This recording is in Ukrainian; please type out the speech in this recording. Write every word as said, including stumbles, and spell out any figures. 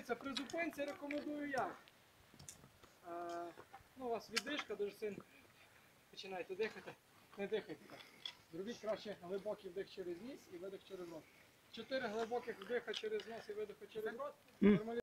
Дивіться, при зупинці рекомендую як. А, ну, у вас віддишка дуже сильно. Починайте дихати, не дихайте так. Зробіть краще глибокий вдих через ніс і видих через рот. Чотири глибоких вдиха через нос і видиха через рот.